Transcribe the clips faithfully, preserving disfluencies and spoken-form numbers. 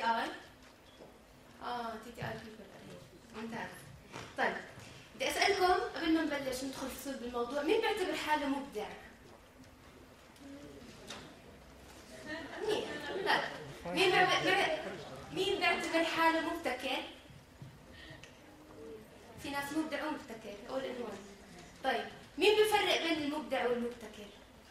اي اه تي تي اي ممتاز. طيب بدي اسالكم قبل ما نبلش ندخل في صلب الموضوع، مين بيعتبر حاله مبدع؟ مين؟ لا مين بيعتبر مين بيعتبر حاله مبتكر؟ في ناس مبدع ومبتكر اول انواع. طيب مين بيفرق بين المبدع والمبتكر؟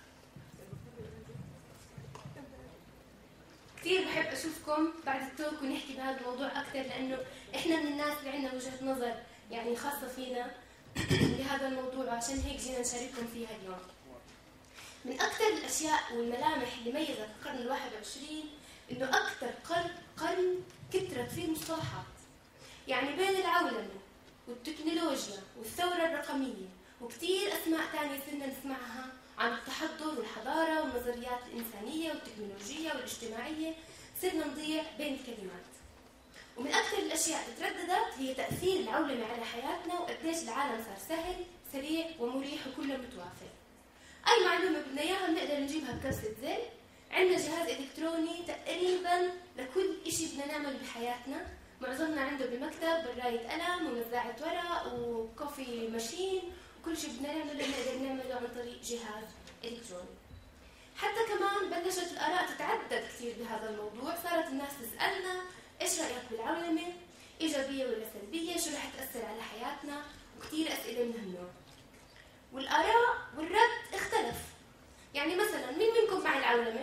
كثير بحب اشوفكم بعد التوك ونحكي بهذا الموضوع اكثر، لانه احنا من الناس اللي عندنا وجهه نظر يعني خاصه فينا بهذا الموضوع، عشان هيك جينا نشارككم فيها اليوم. من اكثر الاشياء والملامح اللي ميزت القرن الواحد والعشرين انه اكثر قرن قرن كثرت فيه المصطلحات، يعني بين العولمه والتكنولوجيا والثوره الرقميه وكثير اسماء ثانيه صرنا نسمعها عن التحضر والحضاره والنظريات الانسانيه والتكنولوجيه والاجتماعيه، صرنا نضيع بين الكلمات. ومن اكثر الاشياء اللي ترددت هي تاثير العولمه على حياتنا، وقديش العالم صار سهل سريع ومريح وكله متوافر. اي معلومه بدنا اياها بنقدر نجيبها بكبسه زر، عندنا جهاز الكتروني تقريبا لكل شيء بدنا نعمله بحياتنا، معظمنا عنده بمكتب برايه قلم ومزاعه ورق وكوفي ماشين، وكل شيء بدنا نعمله بنقدر نعمله عن طريق جهاز الكتروني. حتى كمان بلشت الاراء تتعدد كثير بهذا الموضوع، صارت الناس تسالنا ايش رايك بالعولمه؟ ايجابيه ولا سلبيه؟ شو رح تاثر على حياتنا؟ وكثير اسئله من هالنوع. والاراء والرد اختلف. يعني مثلا مين منكم مع العولمه؟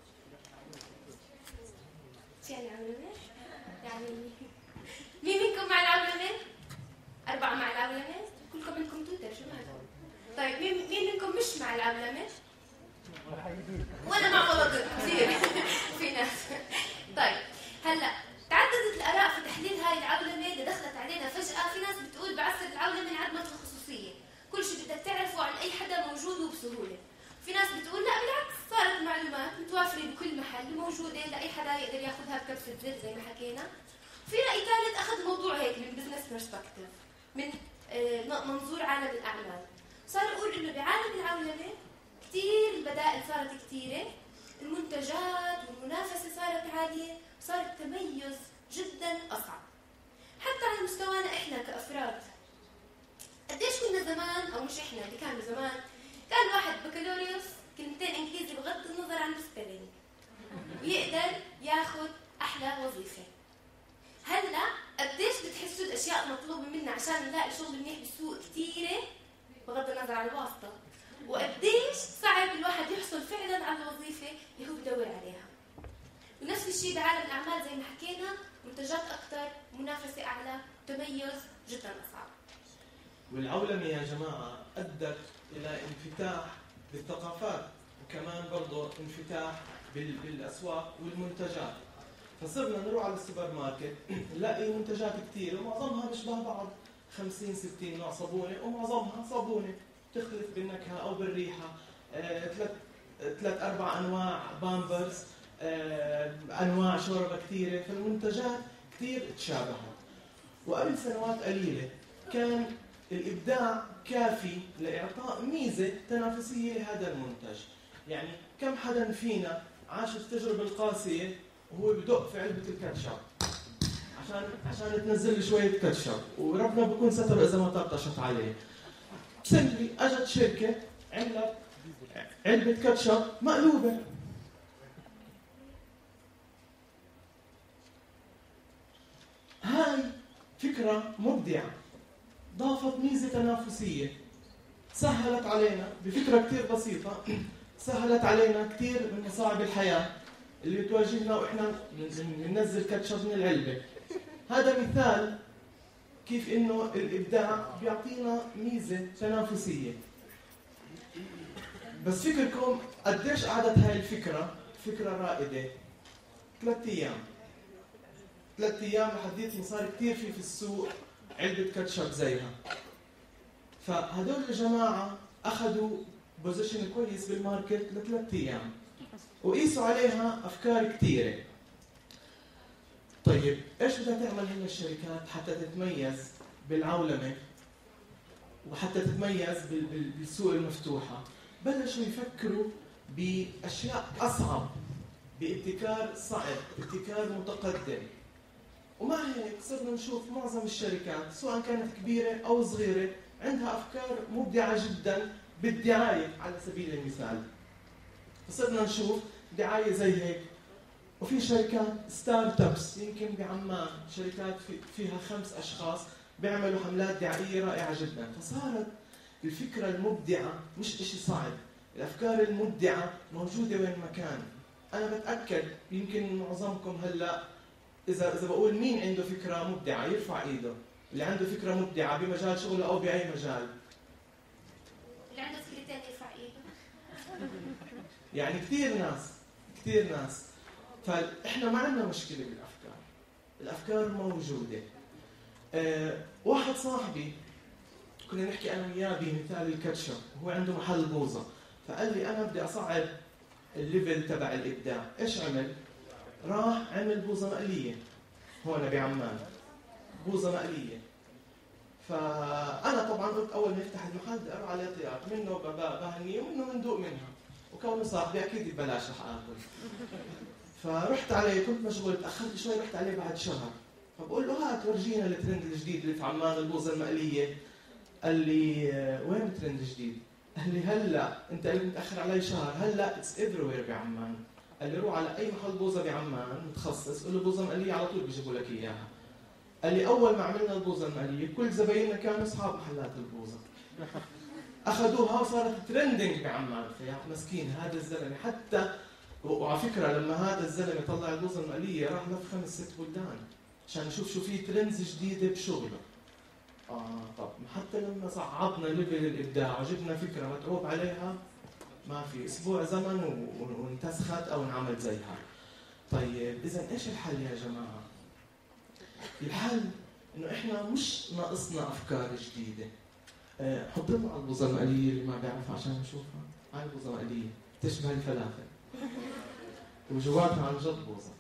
شو يعني عولمه؟ يعني مين منكم مع العولمه؟ اربعه مع العولمه؟ كلكم عندكم تويتر، شو هذا؟ طيب مين مين منكم مش مع العولمه؟ ولا مع ولا ضد، كثير في ناس. طيب هلا تعددت الاراء في تحليل هاي العولمه اللي دخلت علينا فجاه. في ناس بتقول بعصر العولمه انعدمت الخصوصيه، كل شيء بدك تعرفه عن اي حدا موجود وبسهوله. في ناس بتقول لا بالعكس، صارت المعلومات متوافره بكل محل وموجوده لاي حدا يقدر ياخذها بكبسه زر زي ما حكينا. في راي ثالث اخذ الموضوع هيك من بزنس برسبكتيف، من منظور عالم الاعمال، صار يقول انه بعالم العولمه كثير البدائل صارت كثيره، المنتجات والمنافسه صارت عاليه، صار التميز جدا اصعب. حتى على مستوانا احنا كافراد، قديش كنا زمان، او مش احنا اللي كانوا زمان، كان واحد بكالوريوس كلمتين انجليزي بغض النظر عن السبيلينج ويقدر ياخذ احلى وظيفه. هلا قديش بتحسوا الاشياء المطلوبه منا عشان نلاقي شغل منيح بالسوق كثيره بغض النظر عن الواسطه، وقديش صعب الواحد يحصل فعلا على الوظيفه اللي هو بدور عليها. ونفس الشيء بعالم الاعمال زي ما حكينا، منتجات اكثر، منافسه اعلى، تميز جدا اصعب. والعولمه يا جماعه ادت الى انفتاح بالثقافات، وكمان برضه انفتاح بالاسواق والمنتجات. فصرنا نروح على السوبر ماركت نلاقي منتجات كثير ومعظمها بيشبه بعض، خمسين ستين نوع صابونه ومعظمها صابونه، تختلف بالنكهه او بالريحه، ثلاث آه، ثلاث اربع انواع بامبرز، آه، انواع شوربه كثيره، فالمنتجات كثير تشابهت. وقبل سنوات قليله كان الابداع كافي لاعطاء ميزه تنافسيه لهذا المنتج. يعني كم حدا فينا عاش التجربه القاسيه وهو بدق في علبه الكاتشب عشان عشان تنزل لي شويه كاتشب، وربنا بكون ستر اذا ما طرطشت عليه. سملي اجت شركه عملت علبه كاتشب مقلوبه. هاي فكره مبدعه، ضافت ميزه تنافسيه، سهلت علينا بفكره كثير بسيطه، سهلت علينا كثير من مصاعب الحياه اللي بتواجهنا واحنا بننزل كاتشب من العلبه. هذا مثال كيف انه الابداع بيعطينا ميزه تنافسيه. بس فكركم قديش قعدت هاي الفكره فكره رائده؟ ثلاث ايام ثلاث ايام لحديت صار كثير في في السوق علبه كاتشب زيها. فهدول الجماعه اخذوا بوزيشن كويس بالماركت لثلاث ايام وقيسوا عليها افكار كثيره. طيب ايش بدها تعمل هي الشركات حتى تتميز بالعولمه وحتى تتميز بالسوق المفتوحه؟ بلشوا يفكروا باشياء اصعب بابتكار صعب، ابتكار متقدم. ومع هيك صرنا نشوف معظم الشركات سواء كانت كبيرة أو صغيرة عندها أفكار مبدعة جدا بالدعاية على سبيل المثال. فصرنا نشوف دعاية زي هيك. وفي شركات ستارت ابس يمكن بعمان، شركات في فيها خمس أشخاص بيعملوا حملات دعائية رائعة جدا. فصارت الفكرة المبدعة مش إشي صعب، الأفكار المبدعة موجودة وين ما كان. أنا بتأكد يمكن معظمكم هلأ إذا إذا بقول مين عنده فكرة مبدعة يرفع إيده، اللي عنده فكرة مبدعة بمجال شغله أو بأي مجال. اللي عنده فكرتين يرفع إيده. يعني كثير ناس كثير ناس. فإحنا ما عندنا مشكلة بالأفكار، الأفكار موجودة. أه واحد صاحبي كنا نحكي أنا وياه بمثال الكاتشب، وهو عنده محل بوظة، فقال لي أنا بدي أصعد الليفل تبع الإبداع. إيش عمل؟ راح عمل بوظة مقلية هون بعمان، بوظة مقلية. فأنا طبعاً قلت أول ما يفتح المحل بدي أروح عليه طيار، منه بهنيه ومنه بندوق منها، وكونه صاحبي أكيد ببلاش رح آكل. فرحت عليه، كنت مشغول تأخرت شوي، رحت عليه بعد شهر، فبقول له هات ورجينا الترند الجديد اللي في عمان، البوظة المقلية. قال لي وين الترند الجديد؟ قال لي هلا أنت اللي متأخر علي شهر، هلا اتس ايفريوير بعمان. قال لي روح على أي محل بوظة بعمان متخصص، قول له بوظة مقلية على طول بيجيبوا لك إياها. قال لي أول ما عملنا البوظة المقلية كل زبايننا كانوا أصحاب محلات البوظة، أخذوها وصارت ترندنج بعمان. فيا مسكين هذا الزلمة. حتى وعلى فكرة لما هذا الزلمة طلع البوظة المقلية راح لف خمس ست بلدان عشان نشوف شو في ترندز جديدة بشغله. آه طب حتى لما صعدنا ليفل الإبداع وجبنا فكرة متعوب عليها ما في أسبوع زمن وانتسخت أو انعمل زيها. طيب إذا إيش الحل يا جماعة؟ الحل إنه إحنا مش ناقصنا أفكار جديدة. أه حط لنا على البوظة المقلية اللي ما بيعرفها عشان نشوفها. هاي البوظة مقلية تشبه الفلافل وجواتها عن جد بوظة.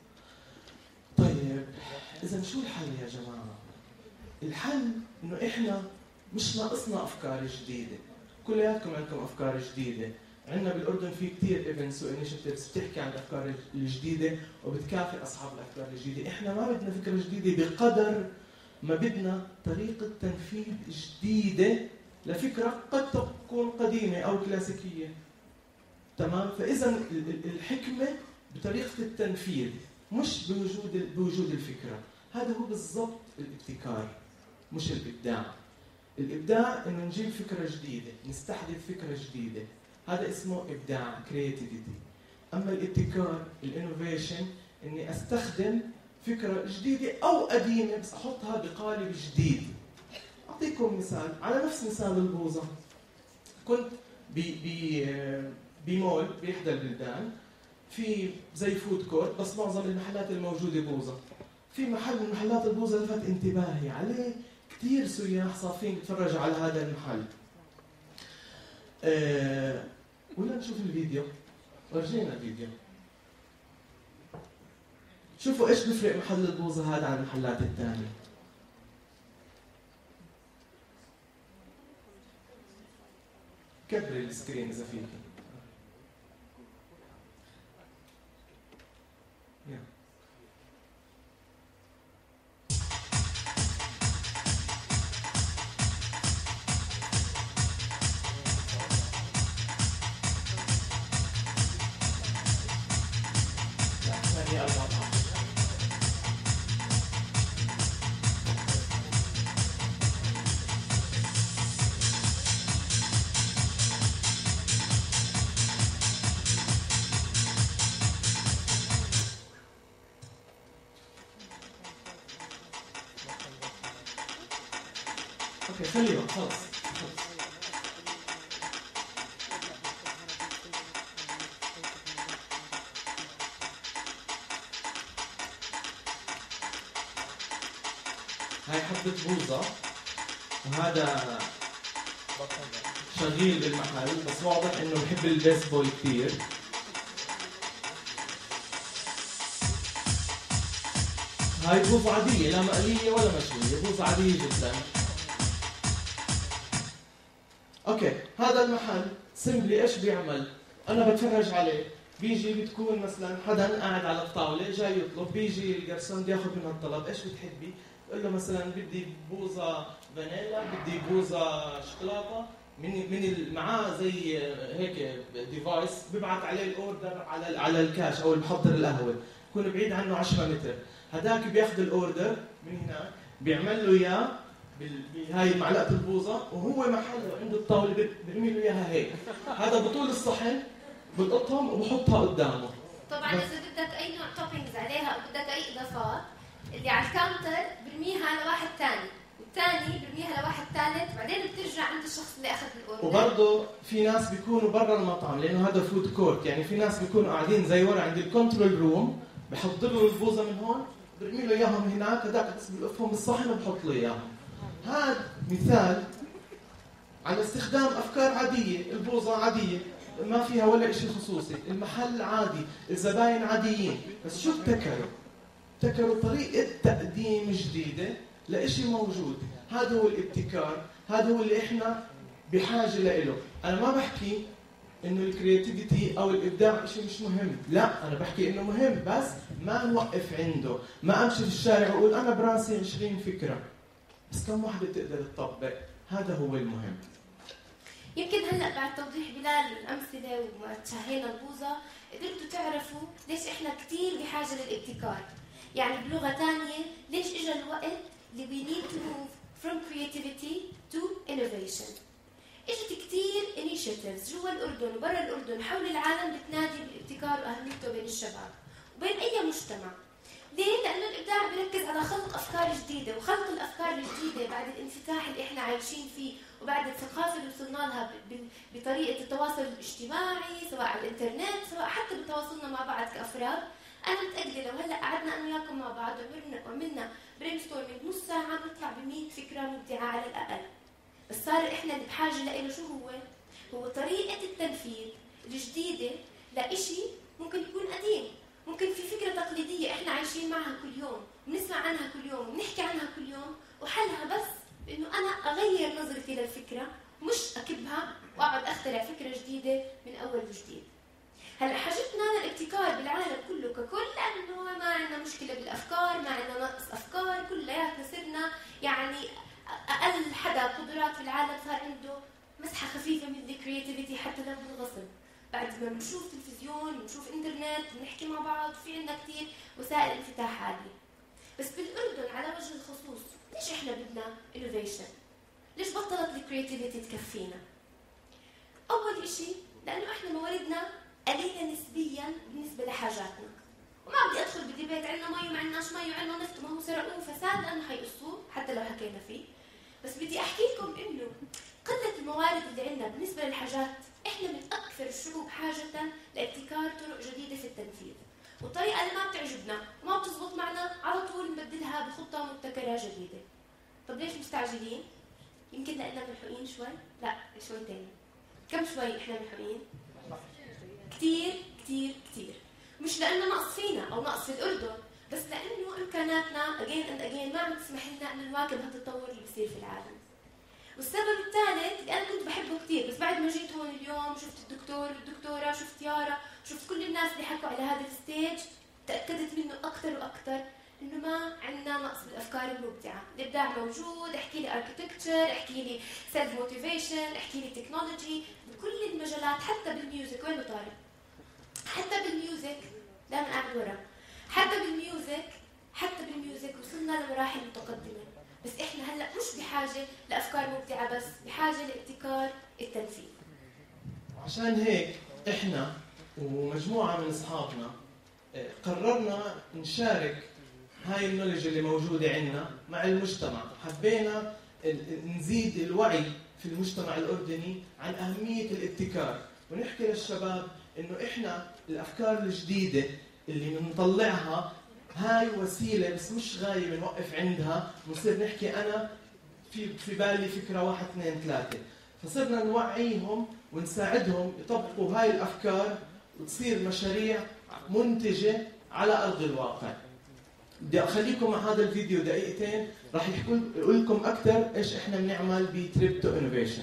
طيب إذا شو الحل يا جماعة؟ الحل إنه إحنا مش ناقصنا أفكار جديدة. كلياتكم عندكم أفكار جديدة. عندنا بالأردن في كتير ايفنتس وانيشيتيفز بتحكي عن الأفكار الجديدة وبتكافئ أصحاب الأفكار الجديدة. إحنا ما بدنا فكرة جديدة بقدر ما بدنا طريقة تنفيذ جديدة لفكرة قد تكون قديمة أو كلاسيكية. تمام؟ فإذا الحكمة بطريقة التنفيذ مش بوجود بوجود الفكرة. هذا هو بالضبط الابتكار مش الإبداع. الإبداع إنه نجيب فكرة جديدة، نستحدث فكرة جديدة، هذا اسمه إبداع creativity. أما الابتكار الانوفيشن إني أستخدم فكرة جديدة أو قديمة بس أحطها بقالب جديد. أعطيكم مثال على نفس مثال البوظة. كنت بمول بإحدى البلدان في زي فود كورت بس معظم المحلات الموجودة بوظة. في محل من محلات البوظة لفت انتباهي عليه كثير سياح صافين يتفرجوا على هذا المحل. أه ولا نشوف الفيديو؟ ورجينا الفيديو. شوفوا ايش بفرق محل البوظة هذا عن المحلات الثانية. كبري السكرين اذا فيك. خليهم خلص. هاي حبة بوظة وهذا شغيل بالمحل بس واضح انه بحب البيسبول كثير. هاي بوظة عادية لا مقلية ولا مشوية، بوظة عادية جدا. اوكي هذا المحل سيمبلي ايش بيعمل؟ انا بتفرج عليه بيجي بتكون مثلا حدا قاعد على الطاوله جاي يطلب، بيجي الجرسون بياخذ منها الطلب، ايش بتحبي؟ بقول له مثلا بدي بوظه فانيلا، بدي بوظه شوكولاته، من من معاه زي هيك ديفايس ببعث عليه الاوردر على على الكاش او المحضر القهوه، يكون بعيد عنه عشرة متر، هداك بياخذ الاوردر من هناك بيعمل له اياه بهاي معلقه البوظه، وهو محله عنده الطاوله برمي له اياها هيك، هذا بطول الصحن بلقطهم وبحطها قدامه. طبعا اذا بدك اي نوع توبينجز عليها او بدك اي اضافات، اللي على الكاونتر برميها لواحد ثاني، والثاني برميها لواحد ثالث، بعدين بترجع عند الشخص اللي اخذ الاوردر. وبرضه في ناس بيكونوا برا المطعم لانه هذا فود كورت، يعني في ناس بيكونوا قاعدين زي ورا عند الكنترول روم، بحضر له البوظه من هون، برمي له اياهم هناك، هذاك بس بلقفهم بالصحن وبحط له اياهم. هذا مثال على استخدام افكار عاديه، البوظه عاديه ما فيها ولا شيء خصوصي، المحل عادي، الزباين عاديين، بس شو ابتكروا؟ ابتكروا طريقه تقديم جديده لشيء موجود، هذا هو الابتكار، هذا هو اللي احنا بحاجه له. انا ما بحكي انه الكرياتيفيتي او الابداع شيء مش مهم، لا انا بحكي انه مهم، بس ما نوقف عنده، ما امشي في الشارع واقول انا براسي عشرين فكره، بس كم واحده بتقدر تطبق؟ هذا هو المهم. يمكن هلا بعد توضيح بلال الامثله وما تشهينا البوظه قدرتوا تعرفوا ليش احنا كثير بحاجه للابتكار. يعني بلغه ثانيه ليش اجى الوقت اللي we need to move from creativity to innovation. اجت كثير initiatives جوا الاردن وبرا الاردن حول العالم بتنادي بالابتكار واهميته بين الشباب وبين اي مجتمع. ليه؟ لأنه الإبداع بيركز على خلق أفكار جديدة، وخلق الأفكار الجديدة بعد الانفتاح اللي إحنا عايشين فيه وبعد الثقافة اللي وصلنا لها بطريقة التواصل الاجتماعي سواء على الإنترنت سواء حتى بتواصلنا مع بعض كأفراد. أنا متأكدة لو هلأ قعدنا أنا وياكم مع بعض وعملنا وعملنا برين ستورمينج نص ساعة بنطلع بمية فكرة مبدعة على الأقل. بس صار إحنا اللي بحاجة لإله شو هو؟ هو طريقة التنفيذ الجديدة لإشي ممكن يكون قديم، ممكن في فكرة تقليدية إحنا عايشين معها كل يوم، بنسمع عنها كل يوم، بنحكي عنها كل يوم، وحلها بس إنه أنا أغير نظرتي للفكرة، مش أكبها وأقعد أخترع فكرة جديدة من أول وجديد. هلا حاجتنا للابتكار بالعالم كله ككل لأنه ما عندنا مشكلة بالأفكار، ما عندنا نقص أفكار، كلياتنا صرنا يعني أقل حدا قدرات في العالم صار عنده مسحة خفيفة من الكرياتيفيتي حتى لو بالغصب. بعد ما بنشوف تلفزيون بنشوف انترنت بنحكي مع بعض في عندنا كثير وسائل انفتاح عالية. بس بالأردن على وجه الخصوص ليش احنا بدنا innovation؟ ليش بطلت الكرياتيفيتي تكفينا؟ أول إشي لأنه احنا مواردنا قليلة نسبيا بالنسبة لحاجاتنا، وما بدي أدخل بالديبيت عندنا مي وما عندناش مي وعندنا نفط ما هو سرقوه فساد لأنه حيقصوه حتى لو حكينا فيه. بس بدي أحكي لكم إنه قلة الموارد اللي عندنا بالنسبة للحاجات احنا من اكثر الشعوب حاجه لابتكار طرق جديده في التنفيذ، والطريقه اللي ما بتعجبنا وما بتزبط معنا على طول نبدلها بخطه مبتكره جديده. طب ليش مستعجلين؟ يمكن لاننا ملحوقين شوي؟ لا شوي تاني. كم شوي احنا ملحوقين؟ كثير كثير كثير. مش لانه نقص فينا او نقص في الاردن، بس لانه امكاناتنا اجين اند اجين ما عم تسمح لنا ان نواكب هالتطور اللي بيصير في العالم. والسبب الثالث اللي انا كنت بحبه كثير بس بعد ما جيت هون اليوم شفت الدكتور والدكتوره، شفت يارا، شفت كل الناس اللي حكوا على هذا الستيج، تاكدت منه اكثر واكثر انه ما عندنا نقص بالافكار المبدعه، الابداع موجود. احكي لي اركتكتشر، احكي لي سيلف موتيفيشن، احكي لي تكنولوجي، بكل المجالات حتى بالميوزك. وين طارق؟ حتى بالميوزك دائما قاعد ورا، حتى بالميوزك حتى بالميوزك وصلنا لمراحل متقدمه. بس احنا هلا مش بحاجه لافكار مبدعه بس، بحاجه لابتكار التنفيذ. عشان هيك احنا ومجموعه من اصحابنا قررنا نشارك هاي النولج اللي موجوده عندنا مع المجتمع. حبينا نزيد الوعي في المجتمع الاردني عن اهميه الابتكار، ونحكي للشباب انه احنا الافكار الجديده اللي بنطلعها هاي وسيله بس مش غايه بنوقف عندها ونصير نحكي انا في في بالي فكره واحد اثنين ثلاثه. فصرنا نوعيهم ونساعدهم يطبقوا هاي الافكار وتصير مشاريع منتجه على ارض الواقع. بدي اخليكم مع هذا الفيديو دقيقتين راح يقول لكم اكثر ايش احنا بنعمل بتريب تو انوفيشن.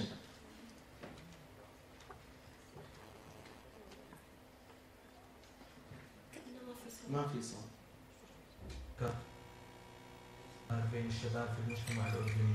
ما في صوت. بين الشباب في المجتمع الأردني.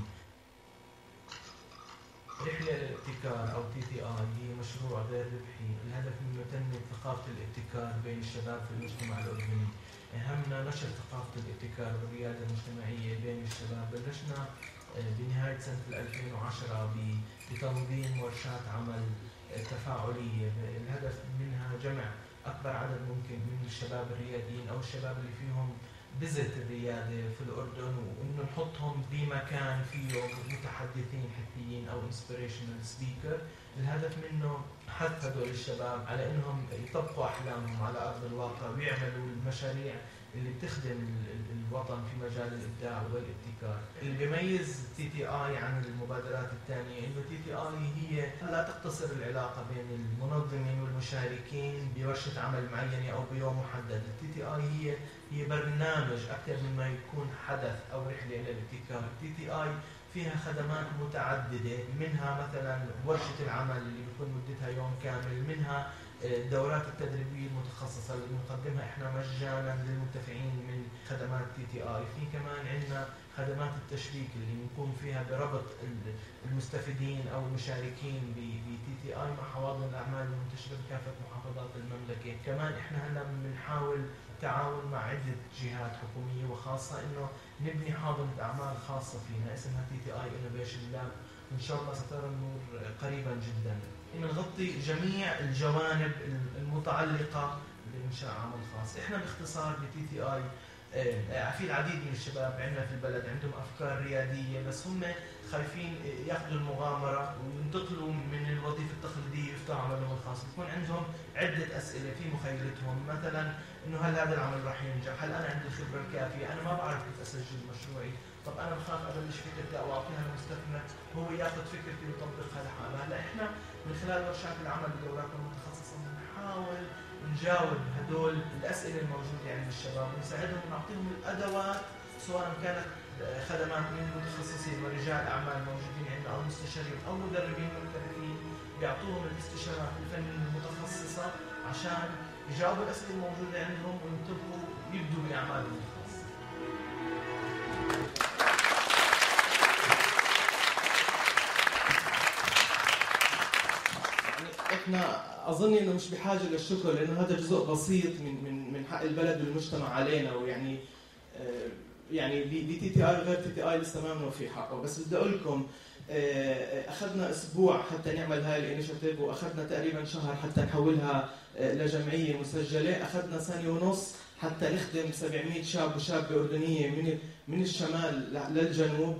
رحلة الابتكار أو تي تي آي هي مشروع غير ربحي، الهدف منه تنمية ثقافة الابتكار بين الشباب في المجتمع الأردني. همنا نشر ثقافة الابتكار والريادة المجتمعية بين الشباب. بلشنا بنهاية سنة ألفين وعشرة بتنظيم ورشات عمل تفاعلية، الهدف منها جمع أكبر عدد ممكن من الشباب الرياديين أو الشباب اللي فيهم بذرة الريادة في الأردن، وإنه نحطهم بمكان فيه متحدثين حثيين أو inspirational speaker. الهدف منه حث هدول الشباب على إنهم يطبقوا أحلامهم على أرض الواقع ويعملوا المشاريع اللي بتخدم الوطن في مجال الإبداع والابتكار. اللي بيميز تي تي آي عن المبادرات الثانية إنه تي تي آي هي لا تقتصر العلاقة بين المنظمين والمشاركين بورشة عمل معينة أو بيوم محدد. التي تي آي هي هي برنامج أكثر مما يكون حدث أو رحلة إلى الابتكار. التي تي آي فيها خدمات متعددة، منها مثلا ورشة العمل اللي بتكون مدتها يوم كامل، منها الدورات التدريبية المتخصصة اللي بنقدمها احنا مجانا للمنتفعين من خدمات تي تي آي. في كمان عندنا خدمات التشبيك اللي بنقوم فيها بربط المستفيدين او المشاركين بتي تي آي مع حواضن الاعمال المنتشرة بكافة محافظات المملكة. كمان احنا هلا بنحاول تعاون مع عدة جهات حكومية وخاصة انه نبني حاضنة اعمال خاصة فينا اسمها تي تي آي Innovation Lab، وان شاء الله سترى النور قريبا جدا. نغطي جميع الجوانب المتعلقة بإنشاء عمل خاص. احنا باختصار بتي تي آي في العديد من الشباب عندنا في البلد عندهم أفكار ريادية، بس هم خايفين ياخذوا المغامرة وينتقلوا من الوظيفة التقليدية يفتحوا عملهم الخاص. بيكون عندهم عدة أسئلة في مخيلتهم، مثلا إنه هل هذا العمل راح ينجح؟ هل أنا عندي الخبرة الكافية؟ أنا ما بعرف كيف أسجل مشروعي. طب أنا بخاف أبلش فكرتي أو أعطيها للمستثمر هو ياخذ فكرتي ويطبقها لحاله. هلا إحنا من خلال ورشات العمل بدورات المتخصصة بنحاول نجاوب هدول الأسئلة الموجودة عند الشباب ونساعدهم ونعطيهم الأدوات، سواء كانت خدمات من متخصصين ورجال أعمال موجودين عندنا أو مستشارين أو مدربين محترفين بيعطوهم الاستشارات الفنية المتخصصة عشان يجاوبوا الأسئلة الموجودة عندهم وينتبهوا يبدوا بأعمالهم الخاصة. احنا اظن انه مش بحاجه للشكر، لانه هذا جزء بسيط من من من حق البلد والمجتمع علينا، ويعني يعني بتي تي اي غير تي تي اي لسه ما بنوفي حقه. بس بدي اقول لكم اخذنا اسبوع حتى نعمل هاي الانيشيتيف، واخذنا تقريبا شهر حتى نحولها لجمعيه مسجله، اخذنا سنه ونص حتى نخدم سبعمئة شاب وشابه اردنيه من من الشمال للجنوب.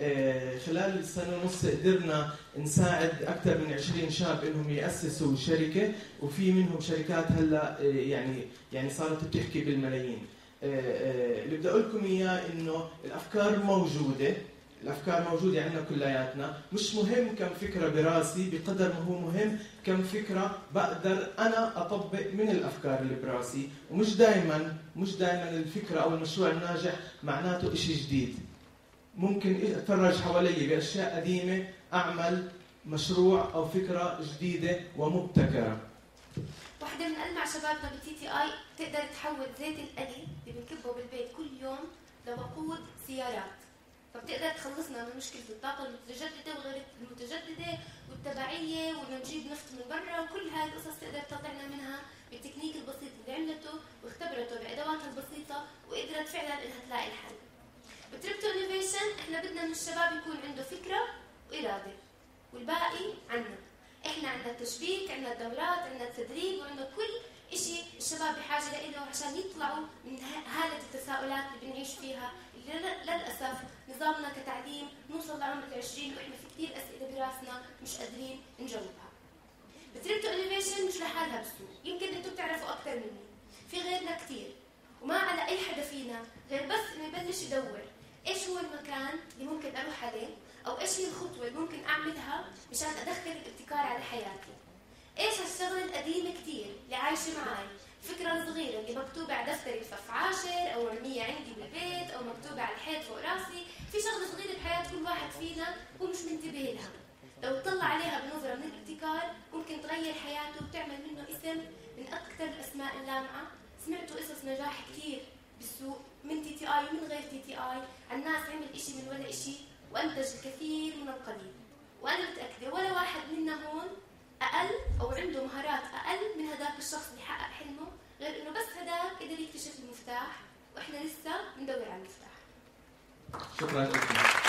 خلال السنة ونص قدرنا نساعد أكثر من عشرين شاب إنهم يأسسوا شركة، وفي منهم شركات هلا يعني يعني صارت بتحكي بالملايين. اللي بدي أقول لكم إياه إنه الأفكار موجودة، الأفكار موجودة عندنا كلياتنا. مش مهم كم فكرة براسي بقدر ما هو مهم كم فكرة بقدر أنا أطبق من الأفكار اللي براسي. ومش دائما مش دائما الفكرة أو المشروع الناجح معناته إشي جديد. ممكن اتفرج حوالي باشياء قديمه اعمل مشروع او فكره جديده ومبتكره. واحده من المع شبابنا بالتي تي اي تقدر تحول زيت القلي اللي بنكبه بالبيت كل يوم لوقود سيارات، فبتقدر تخلصنا من مشكله الطاقه المتجدده وغير المتجدده والتبعيه وانه نجيب نفط من برا، وكل هاي القصص تقدر تطلعنا منها بالتكنيك البسيط اللي عملته واختبرته بادواتها البسيطه وقدرت فعلا انها تلاقي الحل. بتريبتو انوفيشن احنا بدنا من الشباب يكون عنده فكره واراده، والباقي عنا. احنا عندنا التشبيك، عندنا الدورات، عندنا التدريب، وعندنا كل شيء الشباب بحاجه له عشان يطلعوا من هاله التساؤلات اللي بنعيش فيها، اللي للاسف نظامنا كتعليم نوصل لعمر العشرين واحنا في كثير اسئله براسنا مش قادرين نجاوبها. بتريبتو انوفيشن مش لحالها بالسوق، يمكن انتم بتعرفوا اكثر مني، في غيرنا كثير، وما على اي حدا فينا غير بس انه يبلش يدور ايش هو المكان اللي ممكن اروح عليه، او ايش هي الخطوه اللي ممكن اعملها مشان ادخل الابتكار على حياتي. ايش هالشغله القديمه كثير اللي عايشه معي، الفكره الصغيره اللي مكتوبه على دفتري الصف عاشر او مرميه عندي بالبيت او مكتوبه على الحيط فوق راسي. في شغله صغيره بحياه كل واحد فينا هو مش منتبه لها، لو اطلع عليها بنظره من الابتكار ممكن تغير حياته وتعمل منه اسم من اكثر الاسماء اللامعه سمعتوا قصص نجاح كثير بالسوق من تي تي اي ومن غير تي تي اي، عن ناس عمل إشي من ولا إشي وأنتج الكثير من القليل. وأنا متأكدة ولا واحد منا هون أقل أو عنده مهارات أقل من هداك الشخص اللي حقق حلمه، غير إنه بس هداك قدر يكتشف المفتاح وإحنا لسه بندور على المفتاح. شكرا لكم.